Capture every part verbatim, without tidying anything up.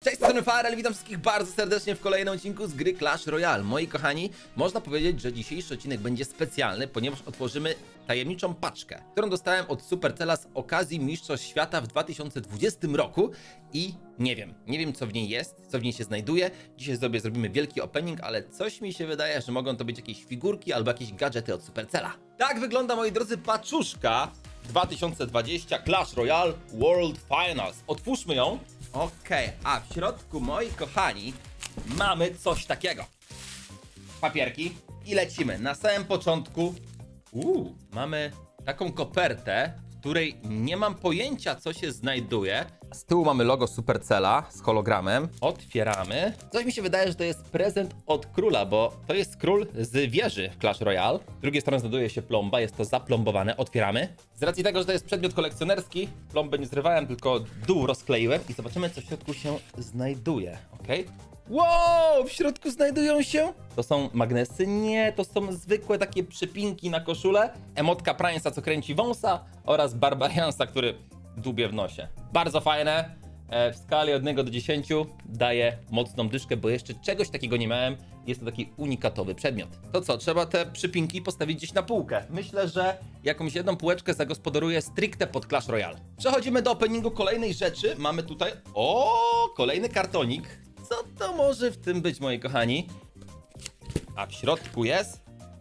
Cześć, to Farel, witam wszystkich bardzo serdecznie w kolejnym odcinku z gry Clash Royale. Moi kochani, można powiedzieć, że dzisiejszy odcinek będzie specjalny, ponieważ otworzymy tajemniczą paczkę, którą dostałem od Supercella z okazji Mistrzostw Świata w dwa tysiące dwudziestym roku i nie wiem, nie wiem co w niej jest, co w niej się znajduje. Dzisiaj sobie zrobimy wielki opening, ale coś mi się wydaje, że mogą to być jakieś figurki albo jakieś gadżety od Supercella. Tak wygląda, moi drodzy, paczuszka dwa tysiące dwadzieścia Clash Royale World Finals. Otwórzmy ją. Okej, okay, a w środku, moi kochani, mamy coś takiego. Papierki i lecimy. Na samym początku uu, mamy taką kopertę, w której nie mam pojęcia, co się znajduje. Z tyłu mamy logo Supercella z hologramem. Otwieramy. Coś mi się wydaje, że to jest prezent od króla, bo to jest król z wieży w Clash Royale. Z drugiej strony znajduje się plomba, jest to zaplombowane. Otwieramy. Z racji tego, że to jest przedmiot kolekcjonerski, plombę nie zrywałem, tylko dół rozkleiłem i zobaczymy, co w środku się znajduje. Ok? Wow! W środku znajdują się... To są magnesy? Nie, to są zwykłe takie przypinki na koszulę. Emotka Price'a, co kręci wąsa, oraz Barbariansa, który dłubie w nosie. Bardzo fajne. E, w skali od jednego do dziesięciu daję mocną dyszkę, bo jeszcze czegoś takiego nie miałem. Jest to taki unikatowy przedmiot. To co, trzeba te przypinki postawić gdzieś na półkę. Myślę, że jakąś jedną półeczkę zagospodaruję stricte pod Clash Royale. Przechodzimy do openingu kolejnej rzeczy. Mamy tutaj... O, kolejny kartonik. Co to może w tym być, moi kochani? A w środku jest...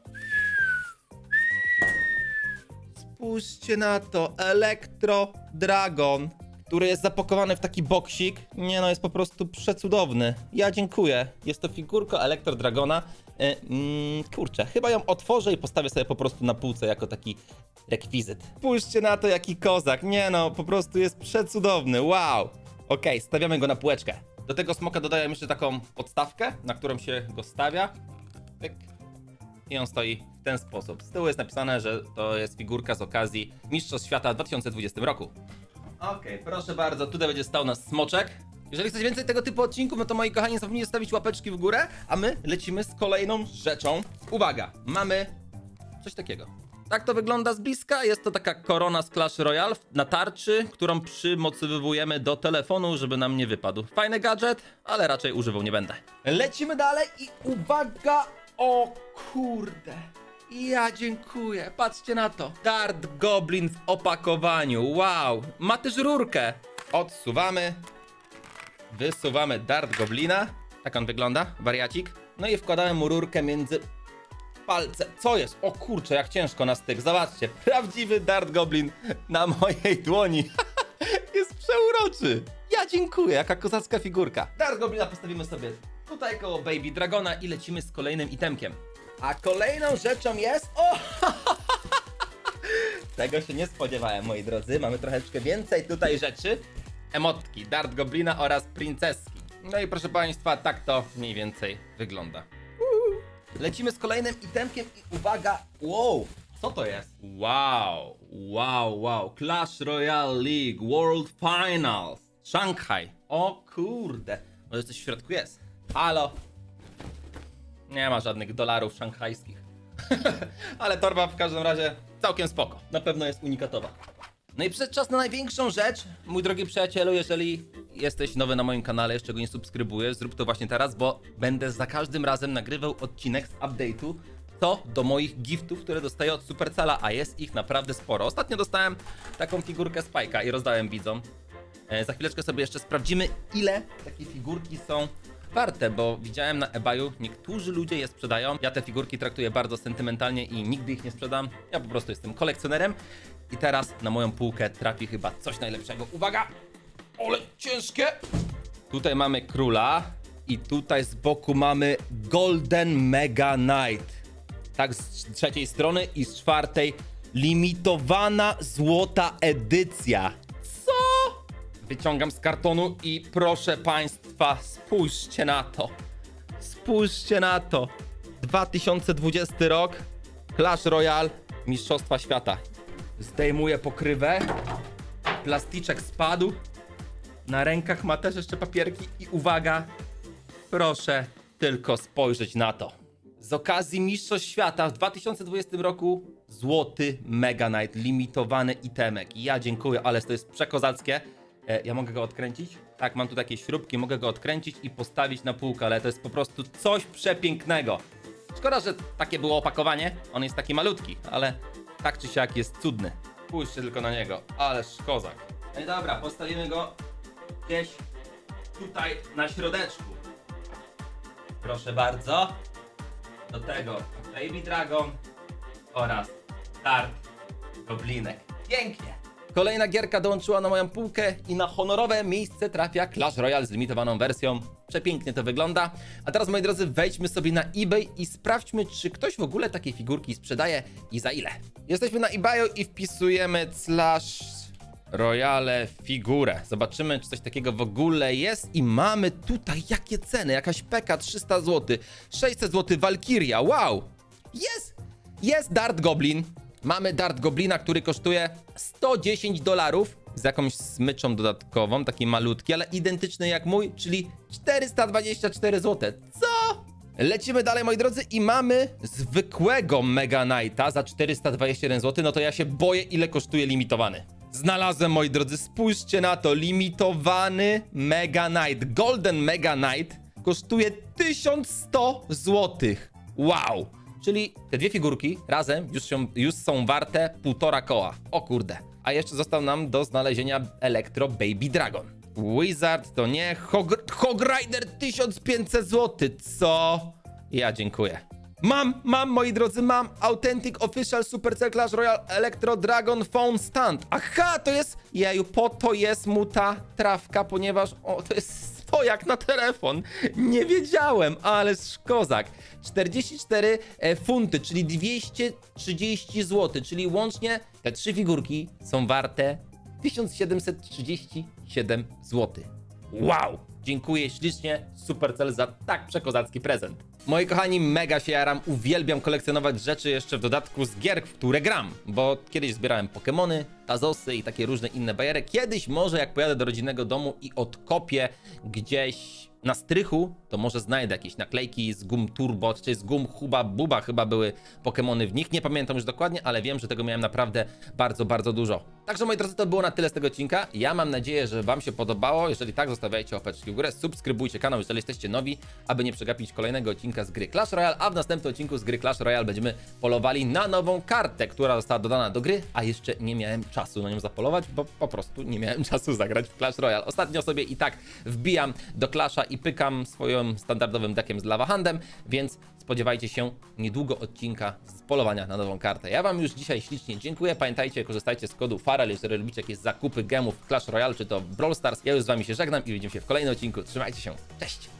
Spójrzcie na to, Elektro Dragon, który jest zapakowany w taki boksik. Nie no, jest po prostu przecudowny. Ja dziękuję. Jest to figurka Elektro Dragona. Yy, mm, kurczę, chyba ją otworzę i postawię sobie po prostu na półce jako taki rekwizyt. Spójrzcie na to, jaki kozak. Nie no, po prostu jest przecudowny. Wow. Okej, stawiamy go na półeczkę. Do tego smoka dodaję jeszcze taką podstawkę, na którą się go stawia. Pyk. I on stoi w ten sposób. Z tyłu jest napisane, że to jest figurka z okazji Mistrzostw Świata w dwa tysiące dwudziestym roku. Okej, okay, proszę bardzo, tutaj będzie stał nasz smoczek. Jeżeli chcecie więcej tego typu odcinków, no to moi kochani, nie zapomnijcie zostawić łapeczki w górę, a my lecimy z kolejną rzeczą. Uwaga, mamy coś takiego. Tak to wygląda z bliska. Jest to taka korona z Clash Royale na tarczy, którą przymocowujemy do telefonu, żeby nam nie wypadł. Fajny gadżet, ale raczej używał nie będę. Lecimy dalej i uwaga! O kurde! Ja dziękuję. Patrzcie na to. Dart Goblin w opakowaniu. Wow! Ma też rurkę. Odsuwamy. Wysuwamy Dart Goblina. Tak on wygląda, wariacik. No i wkładałem mu rurkę między palce. Co jest? O kurczę, jak ciężko na styk. Zobaczcie, prawdziwy Dart Goblin na mojej dłoni. Jest przeuroczy. Ja dziękuję, jaka kozacka figurka. Dart Goblina postawimy sobie tutaj koło Baby Dragona i lecimy z kolejnym itemkiem. A kolejną rzeczą jest... O! Tego się nie spodziewałem, moi drodzy. Mamy troszeczkę więcej tutaj rzeczy. Emotki, Dart Goblina oraz princeski. No i proszę państwa, tak to mniej więcej wygląda. Lecimy z kolejnym itemkiem i uwaga, wow, co to jest? Wow, wow, wow, Clash Royale League World Finals, Szanghaj. O kurde, może coś w środku jest. Halo? Nie ma żadnych dolarów szanghajskich. Ale torba w każdym razie całkiem spoko, na pewno jest unikatowa. No i przyszedł czas na największą rzecz. Mój drogi przyjacielu, jeżeli jesteś nowy na moim kanale, jeszcze go nie subskrybujesz, zrób to właśnie teraz, bo będę za każdym razem nagrywał odcinek z update'u co do moich giftów, które dostaję od Supercella, a jest ich naprawdę sporo. Ostatnio dostałem taką figurkę Spike'a i rozdałem widzom. E, za chwileczkę sobie jeszcze sprawdzimy, ile takie figurki są warte, bo widziałem na eBayu, niektórzy ludzie je sprzedają. Ja te figurki traktuję bardzo sentymentalnie i nigdy ich nie sprzedam. Ja po prostu jestem kolekcjonerem. I teraz na moją półkę trafi chyba coś najlepszego. Uwaga! Ole, ciężkie! Tutaj mamy króla i tutaj z boku mamy Golden Mega Knight. Tak z trzeciej strony i z czwartej limitowana złota edycja. Co? Wyciągam z kartonu i proszę państwa, spójrzcie na to. Spójrzcie na to. dwa tysiące dwudziesty rok, Clash Royale, Mistrzostwa Świata. Zdejmuję pokrywę. Plasticzek spadł. Na rękach ma też jeszcze papierki i uwaga, proszę tylko spojrzeć na to. Z okazji Mistrzostw Świata w dwa tysiące dwudziestym roku złoty Mega Knight, limitowany itemek. Ja dziękuję, ale to jest przekozackie. E, ja mogę go odkręcić? Tak, mam tu takie śrubki, mogę go odkręcić i postawić na półkę, ale to jest po prostu coś przepięknego. Szkoda, że takie było opakowanie, on jest taki malutki, ale tak czy siak jest cudny. Spójrzcie tylko na niego, ależ kozak. No i dobra, postawimy go gdzieś tutaj na środeczku. Proszę bardzo. Do tego Baby Dragon oraz Dart Goblinek. Pięknie! Kolejna gierka dołączyła na moją półkę i na honorowe miejsce trafia Clash Royale z limitowaną wersją. Przepięknie to wygląda. A teraz, moi drodzy, wejdźmy sobie na eBay i sprawdźmy, czy ktoś w ogóle takie figurki sprzedaje i za ile. Jesteśmy na eBayu i wpisujemy Clash Royale figurę. Zobaczymy, czy coś takiego w ogóle jest. I mamy tutaj jakie ceny. Jakaś peka trzysta złotych, sześćset złotych Valkyria. Wow! Jest! Jest Dart Goblin. Mamy Dart Goblina, który kosztuje sto dziesięć dolarów z jakąś smyczą dodatkową, taki malutki, ale identyczny jak mój, czyli czterysta dwadzieścia cztery złote. Co? Lecimy dalej, moi drodzy, i mamy zwykłego Mega Knighta za czterysta dwadzieścia jeden złotych. No to ja się boję, ile kosztuje limitowany. Znalazłem, moi drodzy, spójrzcie na to, limitowany Mega Knight, Golden Mega Knight kosztuje tysiąc sto złotych. Wow! Czyli te dwie figurki razem już, się, już są warte półtora koła. O kurde. A jeszcze został nam do znalezienia Electro Baby Dragon. Wizard to nie. Hog, Hog Rider tysiąc pięćset złotych. Co? Ja dziękuję. Mam, mam, moi drodzy, mam Authentic Official Supercell Clash Royale Electro Dragon Phone Stand. Aha, to jest... Jeju, po to jest mu ta trawka, ponieważ... O, to jest... To jak na telefon. Nie wiedziałem, ale kozak. czterdzieści cztery funty, czyli dwieście trzydzieści złotych, czyli łącznie te trzy figurki są warte tysiąc siedemset trzydzieści siedem złotych. Wow! Dziękuję ślicznie Supercell za tak przekozacki prezent. Moi kochani, mega się jaram, uwielbiam kolekcjonować rzeczy jeszcze w dodatku z gier, w które gram, bo kiedyś zbierałem Pokemony, Tazosy i takie różne inne bajery. Kiedyś może jak pojadę do rodzinnego domu i odkopię gdzieś na strychu, to może znajdę jakieś naklejki z gum Turbo, czy z gum Huba Buba chyba były Pokemony w nich. Nie pamiętam już dokładnie, ale wiem, że tego miałem naprawdę bardzo, bardzo dużo. Także, moi drodzy, to było na tyle z tego odcinka. Ja mam nadzieję, że wam się podobało. Jeżeli tak, zostawiajcie łapeczki w górę, subskrybujcie kanał, jeżeli jesteście nowi, aby nie przegapić kolejnego odcinka z gry Clash Royale, a w następnym odcinku z gry Clash Royale będziemy polowali na nową kartę, która została dodana do gry, a jeszcze nie miałem czasu na nią zapolować, bo po prostu nie miałem czasu zagrać w Clash Royale. Ostatnio sobie i tak wbijam do Clasha i pykam swoim standardowym deckiem z Lava Handem, więc spodziewajcie się niedługo odcinka z polowania na nową kartę. Ja wam już dzisiaj ślicznie dziękuję. Pamiętajcie, korzystajcie z kodu Farel, jeżeli lubicie jakieś zakupy gemów w Clash Royale, czy to Brawl Stars. Ja już z wami się żegnam i widzimy się w kolejnym odcinku. Trzymajcie się. Cześć!